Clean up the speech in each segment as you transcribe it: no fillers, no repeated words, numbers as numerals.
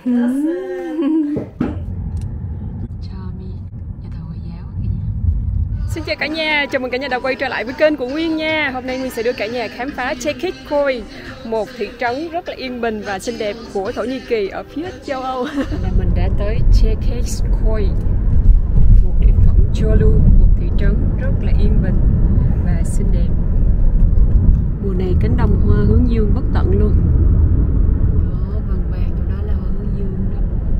Xin chào cả nhà, chào mừng cả nhà đã quay trở lại với kênh của Nguyên nha. Hôm nay Nguyên sẽ đưa cả nhà khám phá Çekiçköy, một thị trấn rất là yên bình và xinh đẹp của Thổ Nhĩ Kỳ ở phía châu Âu. Mình đã tới Çekiçköy, một địa phận Çorlu, một thị trấn rất là yên bình và xinh đẹp. Mùa này cánh đồng hoa hướng dương bất tận luôn. Đó, vàng vàng chỗ đó là hoa hướng dương đó.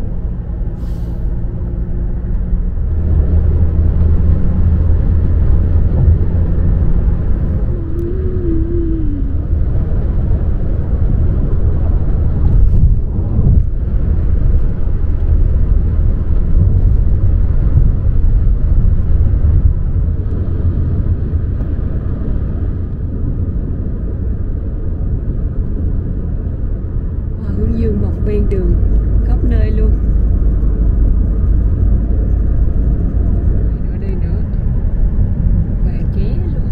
Dương mọc ven đường khắp nơi luôn. Đây nữa và ké luôn.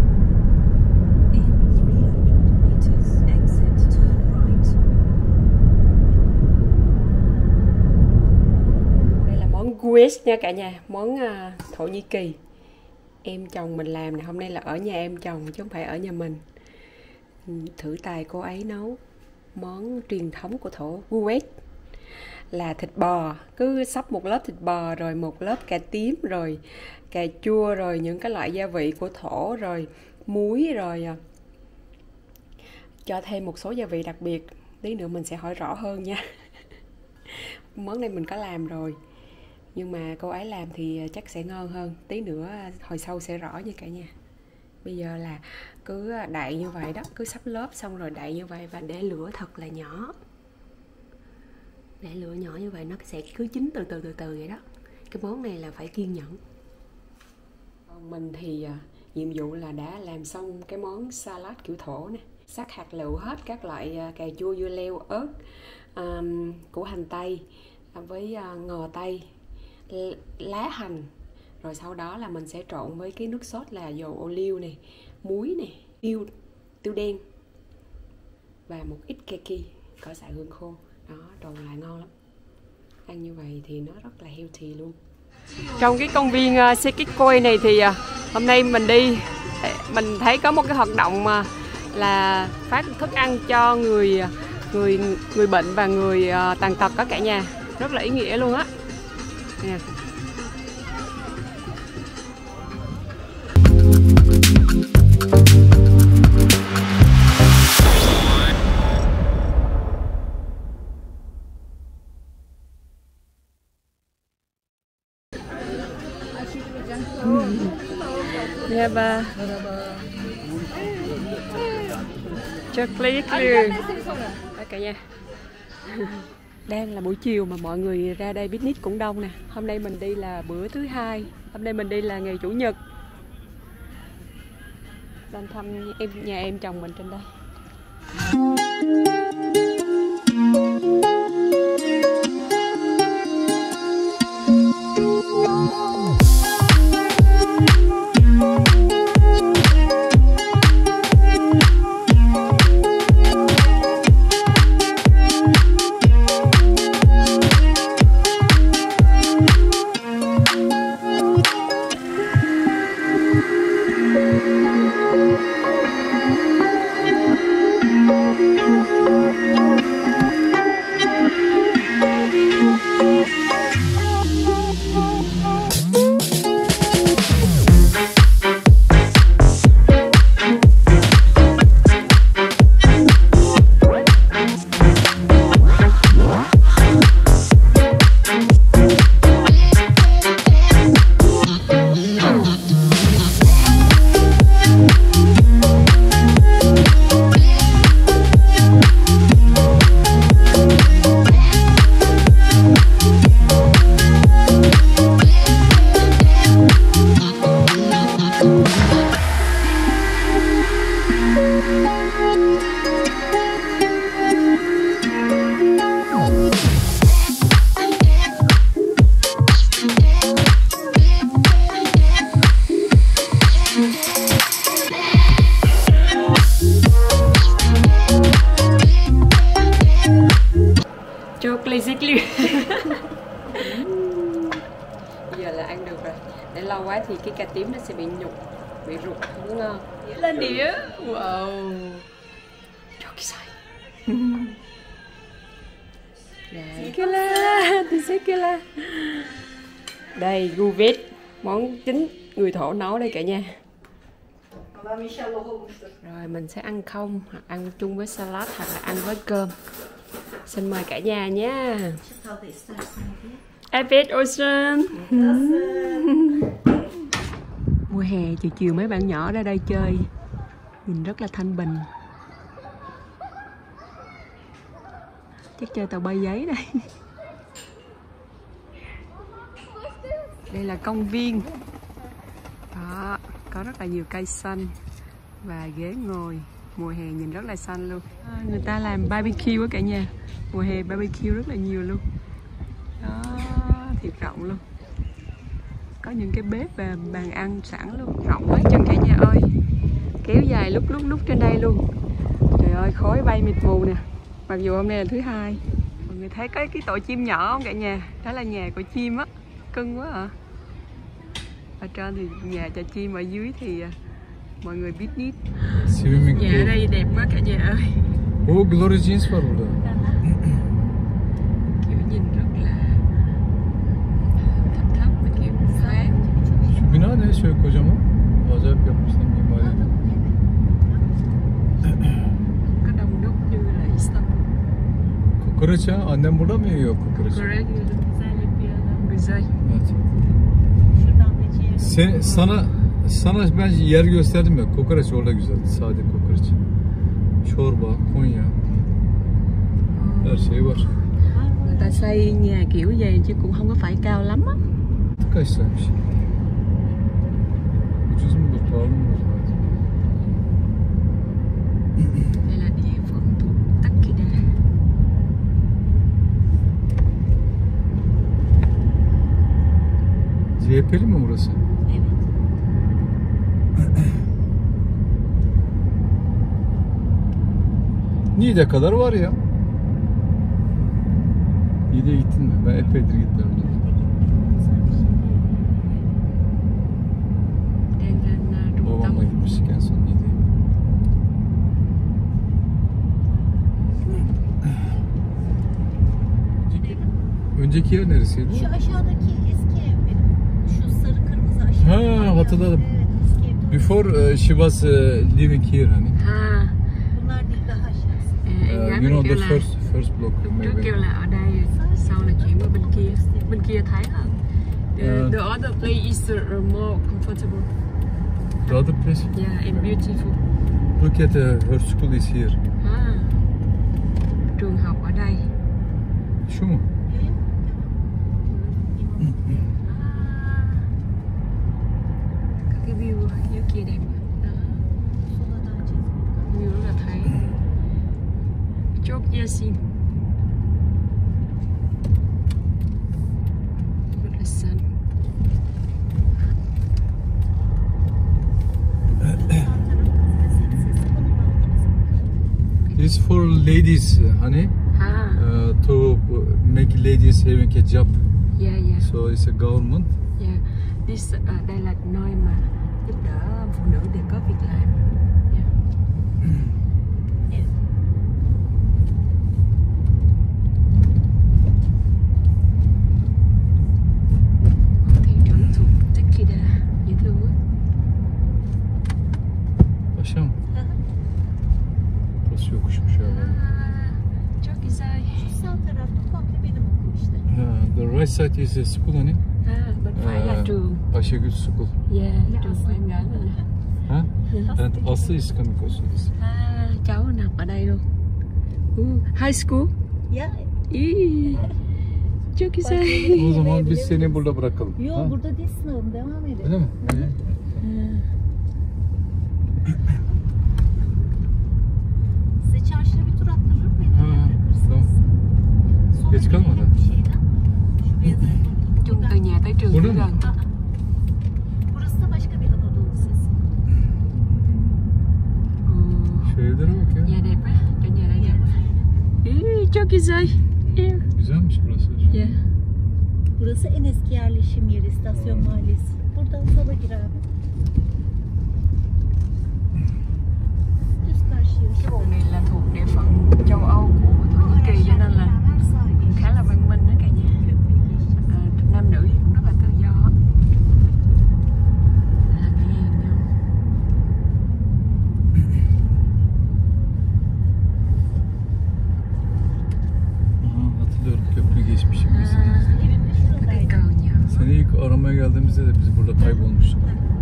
Đây là món güveç nha cả nhà, món Thổ Nhĩ Kỳ. Em chồng mình làm này, hôm nay là ở nhà em chồng chứ không phải ở nhà mình. Thử tài cô ấy nấu món truyền thống của Thổ. Güveç là thịt bò, cứ xóc một lớp thịt bò rồi một lớp cà tím rồi cà chua rồi những cái loại gia vị của Thổ rồi muối rồi cho thêm một số gia vị đặc biệt. Tí nữa mình sẽ hỏi rõ hơn nha. Món này mình có làm rồi nhưng mà cô ấy làm thì chắc sẽ ngon hơn. Tí nữa hồi sau sẽ rõ nha cả nhà. Bây giờ là cứ đậy như vậy đó, cứ sắp lớp xong rồi đậy như vậy và để lửa thật là nhỏ. Để lửa nhỏ như vậy nó sẽ cứ chín từ từ vậy đó. Cái món này là phải kiên nhẫn. Mình thì nhiệm vụ là đã làm xong cái món salad kiểu Thổ nè. Sắc hạt lựu hết các loại cà chua, dưa leo, ớt, củ hành tây với ngò tây, lá hành. Rồi sau đó là mình sẽ trộn với cái nước sốt là dầu ô liu này, muối này, tiêu đen và một ít keki, cỏ xay hương khô. Đó, trộn lại ngon lắm. Ăn như vậy thì nó rất là healthy luôn. Trong cái công viên Çekiçköy này thì hôm nay mình đi, mình thấy có một cái hoạt động là phát thức ăn cho người bệnh và người tàn tật có cả nhà. Rất là ý nghĩa luôn á. Nè. Merhaba. Chocolate cả nhà. Đang là buổi chiều mà mọi người ra đây picnic cũng đông nè. Hôm nay mình đi là bữa thứ hai. Hôm nay mình đi là ngày chủ nhật. Đang thăm nhà em chồng mình trên đây. để lâu quá thì cái cà tím nó sẽ bị nhục, bị rụt, không có ngon. Lên đĩa. Wow. Teşekkürler. Đây, guvet, món chính người Thổ nấu đây cả nhà. Rồi mình sẽ ăn không, hoặc ăn chung với salad, hoặc là ăn với cơm. Xin mời cả nhà nhé. Afiyet olsun. Mùa hè chiều chiều mấy bạn nhỏ ra đây chơi, nhìn rất là thanh bình. Chắc chơi tàu bay giấy đây. Đây là công viên. Đó, có rất là nhiều cây xanh và ghế ngồi. Mùa hè nhìn rất là xanh luôn. Người ta làm barbecue á cả nhà. Mùa hè barbecue rất là nhiều luôn. Đó, thiệt rộng luôn. Có những cái bếp và bàn ăn sẵn luôn. Rộng quá chân cả nhà ơi. Kéo dài lúc trên đây luôn. Trời ơi, khói bay mịt mù nè. Mặc dù hôm nay là thứ hai. Mọi người thấy cái tổ chim nhỏ không cả nhà? Đó là nhà của chim á. Cưng quá hả? Ở trên thì nhà cho chim, ở dưới thì mọi người biết nít. Nhà ở đây đẹp quá cả nhà ơi. Oh, Glory Jeans var burada. Kiểu nhìn rất là thấp và kiểu thoáng. Şu bina ne? Şöyle kocaman. Acayip yapmışlar mimari. Có đông đúc như là Istanbul. Kokoreç ha? Annem burada mı yiyor kokoreç? Kokoreç güzel. Evet. Sana ben yer gösterdim ya. Kokoreç orada güzeldi. Sade kokoreç. Çorba, Konya. Her şey var. Người ta xây nhà kiểu vậy chứ cũng không có phải cao lắm á. Kaç liraymış? Ucuz mudur, pahalı mıdır? Đây là địa phận thuộc Tekkide. CHP'li mi burası? Evet. Niğde kadar var ya. Niğde'ye gittin mi? Ben epeydir gitmiyorum. Babamla gitmiştik en son Niğde'ye. Önceki yer neresiydi? Şu aşağıdaki eski ev benim. Şu sarı kırmızı aşağı. Ha, hatırladım. Evet, eski ev. Before she was living here hani. Ha. Bunlar değil, daha aşağısı. Em gái You mình know kêu the là first block lúc trước maybe. kêu là ở đây, sau là chuyển qua bên kia. Bên kia thấy hả? The other place is more comfortable. The other place. Yeah, and beautiful. Look at her school is here. Ha. Trường học ở đây. Şu mu? Có cái view dưới kia đẹp. Đó. Sola döneceğiz. View rất là thấy. Çok yeşil. Rất là xanh. It's for ladies honey. Ha. To make ladies having a job. Yeah, yeah. So it's a government. Yeah. This đây là nơi mà giúp đỡ phụ nữ để có việc làm. Yeah. Evet. Thị trấn thuộc Tekkide, dễ thương quá. Aşağı mı? Burası yokuşmuş ya. Çok güzel. Şu sağ tarafta komple benim okul işte. The right side is a school hani. Bên phải là trường. Ayşegül School. Yeah, trường của em gái mình nè. Ha? And Aslı is coming also. Cháu nằm ở đây luôn. High school. Ya Ý, çok güzel. O zaman biz seni burada bırakalım. yok, Ha? burada değil, sınavım devam edelim. Öyle mi? Size çarşıda bir tur attırırım, beni Ha, öyle bırakırsınız. Sonra Geç kalmadan. gidelim bir şeyden. Şuraya da Chung từ nhà tới trường Burada cũng mı? gần. Aa, burası da başka bir Anadolu Lisesi. Şu evlere bak ya. Nhà đẹp á, chỗ nhà đây đẹp quá. Ý, çok güzel. Yeah. Güzelmiş burası. Yeah. Burası en eski yerleşim yeri, istasyon mahallesi. Buradan sola gir abi. Düz karşıya. Cái vùng này là thuộc địa phận châu Âu của Thổ Nhĩ Kỳ cho nên là khá là văn minh đó cả nhà. Nam nữ cũng rất là tự do. Hatırlıyorum, köprü geçmişim biz. Evimiz şuradaydı. Seni ilk aramaya geldiğimizde de biz burada kaybolmuştuk.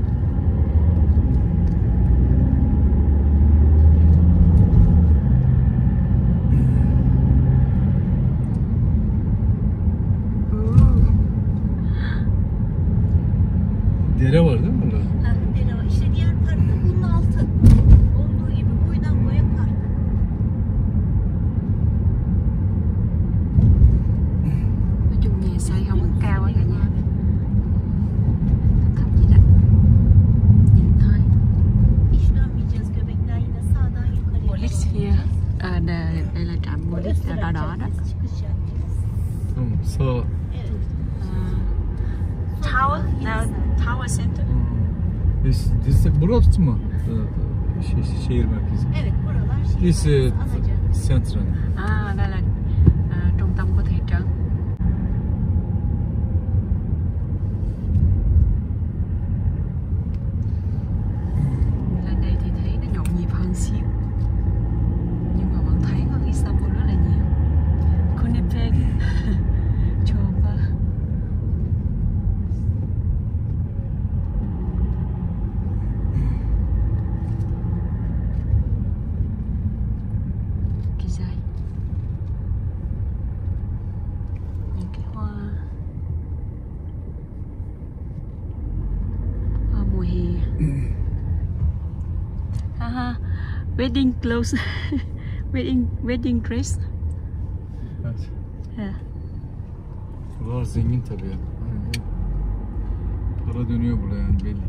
Dere var değil mi burada? Ha, dere var. İşte diğer park da bunun altı. Olduğu gibi boydan boya park. Nói chung nhà xây không có cao á cả nhà. Thấp thấp vậy đó. Nhìn thôi. Hiç dönmeyeceğiz. Göbekler yine sağdan yukarıya. Police here. Đây là trạm police Burası đỏ đỏ đó. Biz çıkış yapacağız. Tamam, sağ. Evet. Tower. Now Tower Center. Burası mı? Şehir merkezi. Evet, buralar şey. This Anaca. Central. Đây là trung tâm của thị trấn. Lên đây thì thấy nó nhộn nhịp hơn xíu, nhưng mà vẫn thấy hơn Istanbul rất là nhiều. Konípek, Çoba. Güzel. Những cái hoa mùa hè. Haha, wedding clothes. wedding dress. Evet. Yeah. Buralar zengin tabii ya. Para dönüyor buraya yani belli.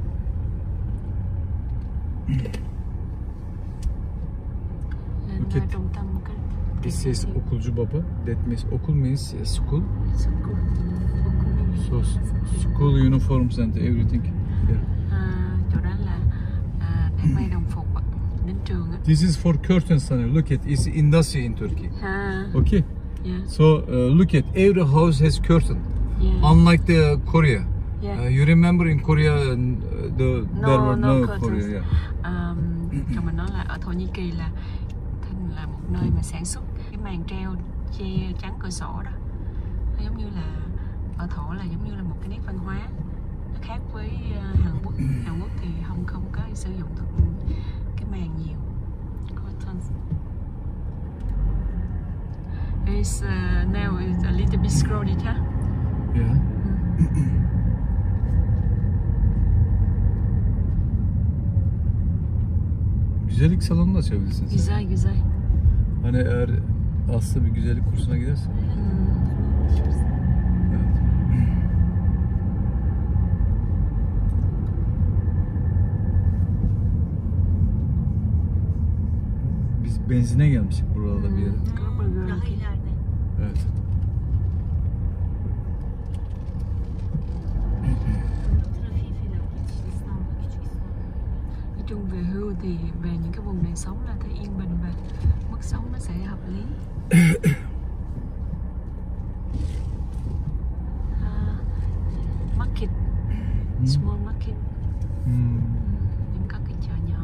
Lên Okay. trung tâm cái This says okulcu baba. That means okul means school. school. So school uniforms and everything. Here. Chỗ đó là để may đồng phục ạ, đến trường á. This is for curtains, Sana. Look at it's industry in Turkey. Okay. Yeah. So look at every house has curtain. Yeah. Unlike the Korea. Yeah. You remember in Korea there were no curtains. Korea. Yeah. Còn mình nói là ở Thổ Nhĩ Kỳ là là một nơi mà sản xuất cái màn treo che chắn cửa sổ đó. Nó giống như là ở Thổ là giống như là một cái nét văn hóa. Nó khác với Hàn Quốc. Hàn Quốc thì không có sử dụng được cái màn nhiều. Curtains. It's now it's a little bit crowded, huh? Yeah. Güzellik salonu da açabilirsin sen. Güzel güzel. Hani eğer Aslı bir güzellik kursuna gidersen. Evet. Biz benzine gelmiştik buralarda bir yere. Daha ileride. Evet. Trafiği felaket işte İstanbul, küçük İstanbul. Nói chung về hưu thì về những cái vùng này sống là thấy yên bình và mức sống nó sẽ hợp lý. Market, small market. Những các cái chợ nhỏ.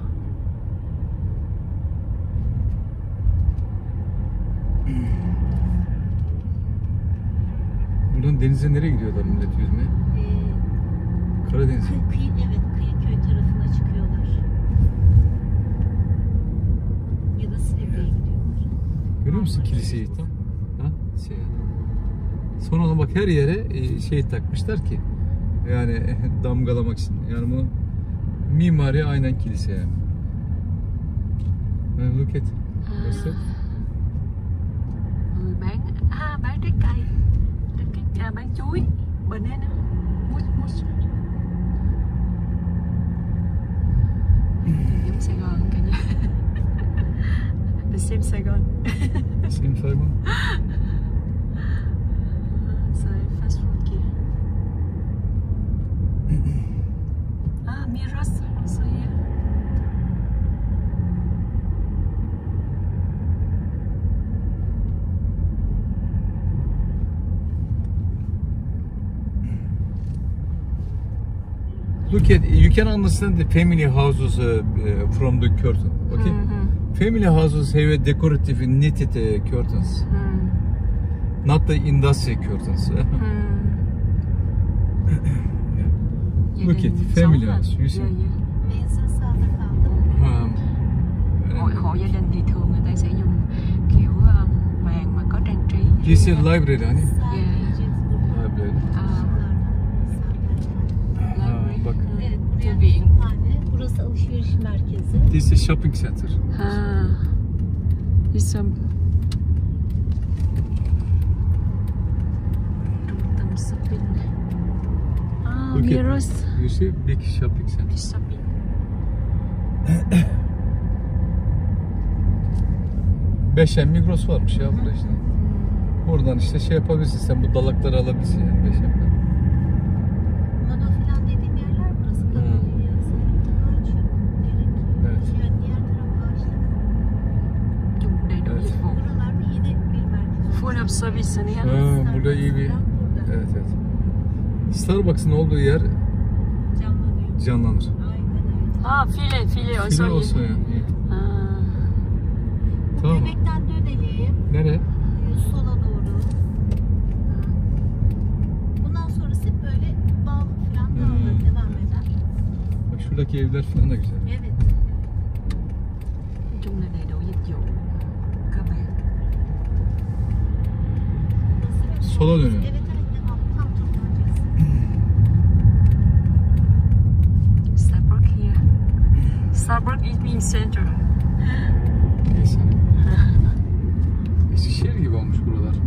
Buradan denize nereye gidiyorlar millet yüzmeye? Karadeniz. Kıyı, evet, Kıyıköy tarafına çıkıyorlar. Ya da Silivri'ye gidiyorlar. Görüyor musun kiliseyi tam? Ha? Şey. Sonra bak her yere şey takmışlar ki yani damgalamak için. Yani bu mimari aynen kilise yani. Look at. What's that? Người bán bán trái cây, bán chuối, banana, mousse. Giống Sài Gòn cả nhà. The same Sài Gòn. Same Saigon. Rồi fast food kia. Look at, you can understand the family houses from the curtain, okay? Family houses have a decorative knitted curtains, not the industry curtains. Look at family house, you see? Benzin sağda kaldı. Hộ gia đình thì thường người ta sẽ dùng kiểu vàng mà có trang trí. This is library, hani? Library. Bak. Evet, buraya Tabii. kütüphane. Burası alışveriş merkezi. This is shopping center. Ha. Trung tâm shopping. Look at, Mirrors. you see, big shopping center. Shopping. Beşen Migros varmış ya burada işte. Oradan işte şey yapabilirsin, sen bu dalakları alabilirsin yani Beşen'den. Mado filan dediğin yerler burası kapalı ya. Ağaç yok. Evet. Yani diğer taraf ağaçlık. Dùng đầy đủ Evet. dịch vụ. Buralarda yine bir merkez. Full of service hani ya. Ha, burada iyi bir... Evet evet. Starbucks'ın olduğu yer Canlanıyor. canlanır. Aynen öyle. File File olsun ya. İyi. Tamam. Bebekten dönelim. Nereye? Sola doğru. Bundan sonrası hep böyle bağlı falan devam eder. Bak şuradaki evler falan da güzel. Evet. Nói chung là đầy đủ dịch vụ cơ bản. Burası bir- Sola dönüyor. Evet devam. Tam turlanacaksın. Starbucks here. Starbucks is being center. Neyse. Eskişehir gibi olmuş buralar.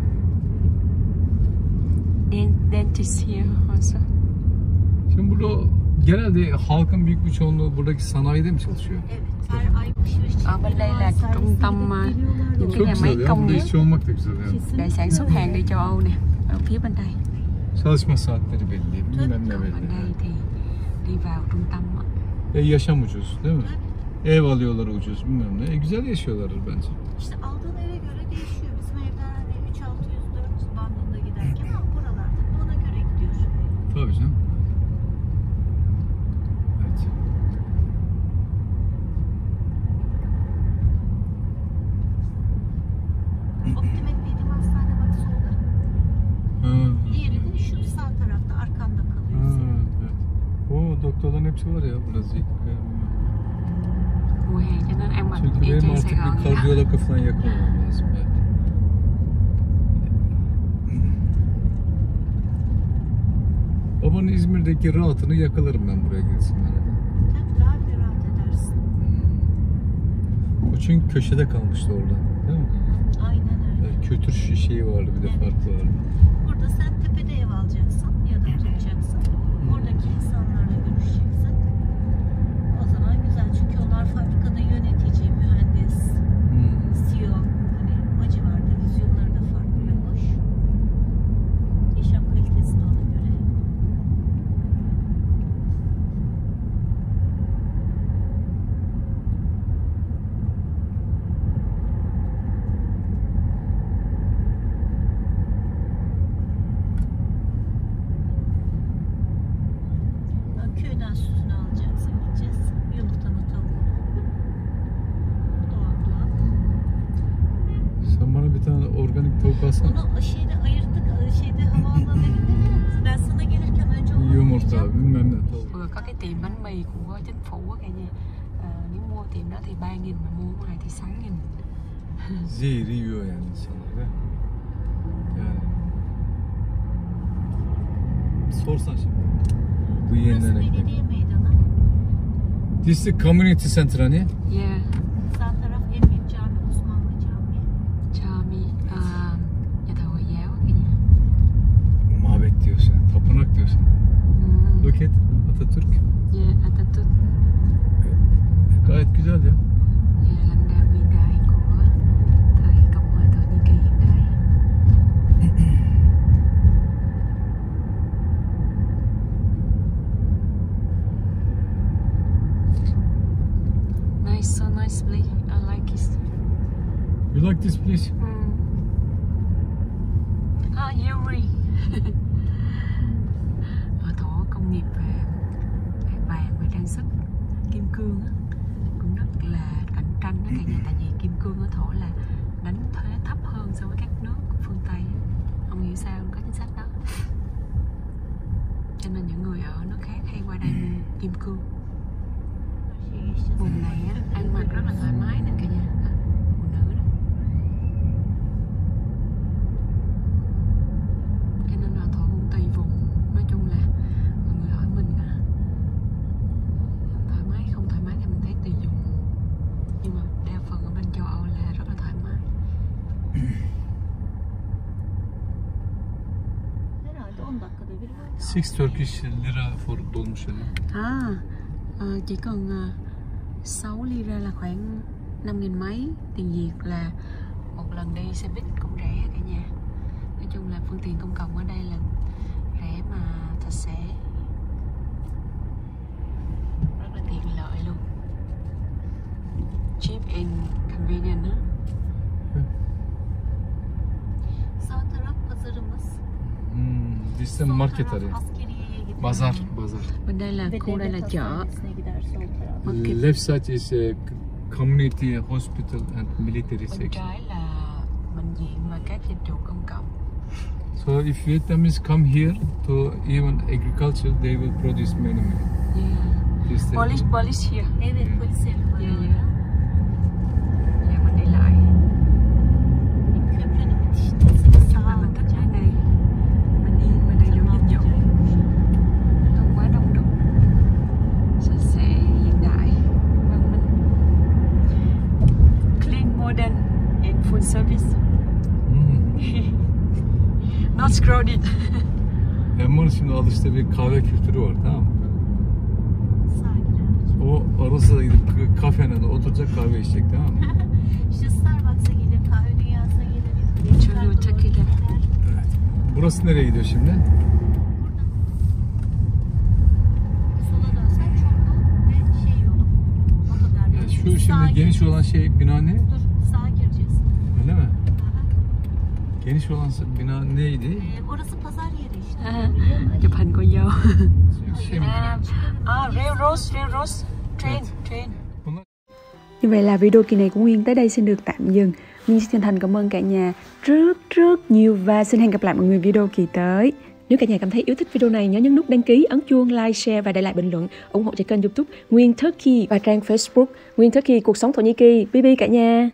Dentist here also. Şimdi burada genelde halkın büyük bir çoğunluğu buradaki sanayide mi çalışıyor? Evet. Her ay alışveriş Ở bên đây là trung tâm những cái Çok nhà güzel máy ya. công Burada nghiệp işçi olmak da güzel yani. để sản xuất hàng đi châu Âu nè. Ở phía bên đây. Çalışma saatleri belli, bilmem ne Còn bên belli. đây thì đi vào trung tâm á. Yaşam ucuz değil mi? Ev alıyorlar ucuz bilmem ne. Güzel yaşıyorlar bence. İşte aldığın eve göre değişiyor. Bizim evler hani 3-600-400 bandında giderken ama buralarda ona göre gidiyor. Tabii canım. Evet. Optimet dediğim hastane bak solda. Ha. Diğeri de şu sağ tarafta arkanda kalıyor. Ha, senin. evet. O doktorların hepsi var ya burası. Mùa hè cho nên ăn mặc Çünkü y benim chang artık Sài Gòn bir vậy đó. kardiyologa falan yakın olmam lazım. Evet. Babanın İzmir'deki rahatını yakalarım ben buraya gelsin herhalde. Tabii daha bir rahat edersin. O çünkü köşede kalmıştı orada. Değil mi? Aynen öyle. Yani kötür şeyi vardı bir de Evet. farklı vardı. Burada sen tepede ev alacaksın ya da tutacaksın. Oradaki insanlarla görüşeceksin. O zaman güzel çünkü onlar fabrikada yönetici, mühendis, CEO, hani o civarda vizyonları da farklı ve hoş. Yaşam kalitesi de ona göre. Köyden sütünü alacaksın, gideceğiz. Yumurtanı, tavuğunu. Doğal. Sen bana bir tane organik tavuk alsana. Onu şeyde ayırdık, şeyde havaalanı evinde. Ben sana gelirken önce onu Yumurta, alacağım. bilmem ne tavuk. Vừa có cái tiệm bánh mì của chính phủ á cả nhà. Nếu mua tiệm đó thì 3.000 mà mua ngoài thì 6.000. Zehri yiyor yani insanlar değil mi? Yani. Sorsan şimdi. Bu Burası yenilene gidelim. belediye meydanı. This is community center hani? Yeah. Sağ taraf en büyük cami Osmanlı Camii. Cami nhà thờ Hồi giáo á cả nhà. Mabet diyorsun, tapınak diyorsun. Look at Atatürk. Yeah, Atatürk. Gayet güzel ya. Nhà lãnh đạo vĩ đại của thời Cộng hòa Thổ Nhĩ Kỳ hiện đại. Nice, so nice place. I like it. You like this place? Yuri. Ở Thổ công nghiệp hơn so với các nước của phương Tây. Không hiểu sao có chính sách đó. Cho nên những người ở nước khác hay qua đây mua kim cương. Vùng này á, ăn mặc rất là thoải mái nè cả nhà. Phụ nữ đó. Cho nên là thổ cũng tùy vùng. Nói chung là mọi người hỏi mình thoải mái không thoải mái thì mình thấy tùy vùng. Nhưng mà đa phần ở bên châu Âu là rất là thoải mái. 6 Turkish lira for dolmuş öyle. Chỉ cần 6 lira là khoảng 5.000 mấy tiền Việt, là một lần đi xe buýt cũng rẻ cả nhà. Nói chung là phương tiện công cộng ở đây là rẻ mà sạch sẽ, rất là tiện lợi luôn, cheap and convenient đó. Sağ taraf pazarımız. This is market area. Bazar. Bên đây là khu đây là chợ. Left side is a community hospital and military Bên section. trái là bệnh viện và các dịch vụ công cộng. So if Vietnamese come here to even agriculture, they will produce many. Yeah. Police here. Evet, polis evi var. Yeah. Giờ mình đi lại. Köprünün bitişinde sağa Mình thích cái này. Mình đi mà đầy đủ dịch vụ. Không quá đông đúc. Sạch sẽ, hiện đại, văn minh. Clean, modern and full service. Not crowded. Emman'ın şimdi alıştığı bir kahve kültürü var, tamam mı? sağa girer. O arası gidip kafene de oturacak, kahve içecek, tamam mı? İşte Starbucks'a gelir, kahve dünyasına gelir. Çocuğu takıyla. Evet. Burası nereye gidiyor şimdi? Buradan sola dönsen Çorlu ve şey yolu. Otogar yolu. Şu Sağa şimdi geniş gireceğiz. olan şey bina ne? Dur, sağa gireceğiz. Öyle mi? Aha. Geniş olan bina neydi? Orası pazar yeri işte. Chụp hình cô dâu. Şey mi? Railroad, train. Bunlar Như vậy là video kỳ này của Nguyên tới đây xin được tạm dừng. Nguyên xin chân thành cảm ơn cả nhà rất nhiều và xin hẹn gặp lại mọi người video kỳ tới. Nếu cả nhà cảm thấy yêu thích video này, nhớ nhấn nút đăng ký, ấn chuông, like, share và để lại bình luận, ủng hộ cho kênh YouTube Nguyên Turkey và trang Facebook Nguyên Turkey cuộc sống Thổ Nhĩ Kỳ. Bye bye cả nhà.